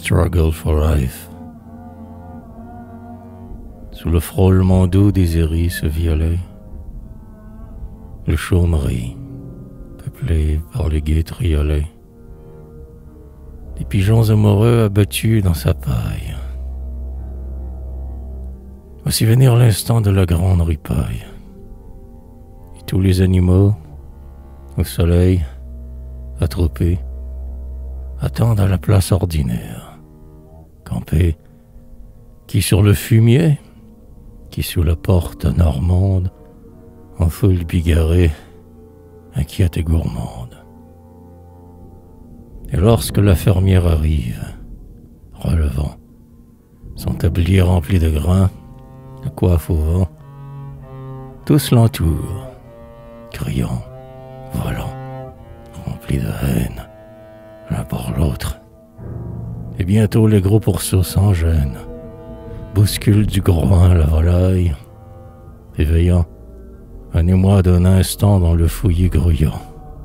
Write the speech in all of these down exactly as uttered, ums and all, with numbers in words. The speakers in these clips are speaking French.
struggle for life. Sous le frôlement doux des iris violets, le chaumerie, peuplé par les gai triolets, des pigeons amoureux abattus dans sa paille. Voici venir l'instant de la grande ripaille, et tous les animaux, au soleil, attroupés, attendent à la place ordinaire, campés, qui sur le fumier, qui sous la porte normande, en foule bigarrée, inquiète et gourmande. Et lorsque la fermière arrive, relevant son tablier rempli de grains, la coiffe au vent, tous l'entourent, criant, volant, remplis de haine, l'un par l'autre. Et bientôt les gros pourceaux sans gêne bousculent du groin la volaille, éveillant un émoi d'un instant dans le fouillis grouillant.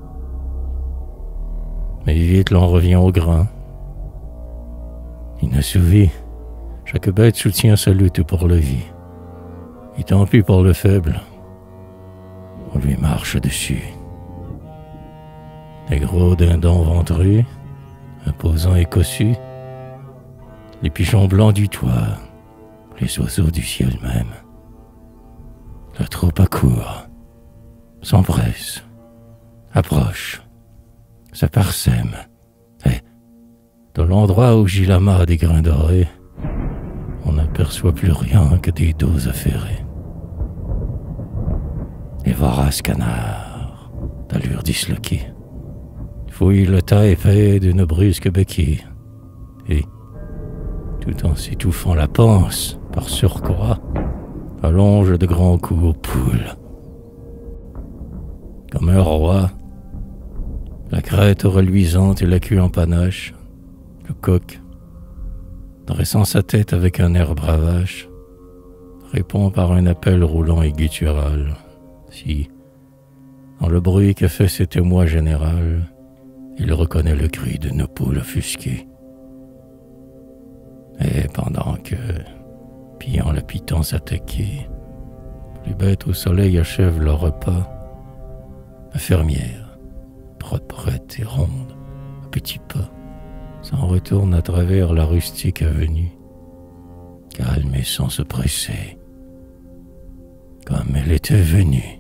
Mais vite l'on revient au grain. Inassouvi, chaque bête soutient sa lutte pour la vie. Et tant pis pour le faible, on lui marche dessus. Les gros dindons ventrus, imposants et cossus, les pigeons blancs du toit, les oiseaux du ciel même. La troupe accourt, s'empresse, approche, se parsème, et, de l'endroit où gît l'amas des grains dorés, on n'aperçoit plus rien que des dos affairés. Les voraces canards, d'allure disloquée, fouillent le tas épais d'une brusque béquille, et, tout en s'étouffant la panse par surcroît, allonge de grands coups aux poules. Comme un roi, la crête reluisante et la queue en panache, le coq, dressant sa tête avec un air bravache, répond par un appel roulant et guttural. Si, dans le bruit que fait cet émoi général, il reconnaît le cri d'une poule offusquée. Et pendant que, pillant la pitance attaquée, les bêtes au soleil achèvent leur repas, la fermière, proprette et ronde, à petits pas, s'en retourne à travers la rustique avenue, calme et sans se presser, comme elle était venue.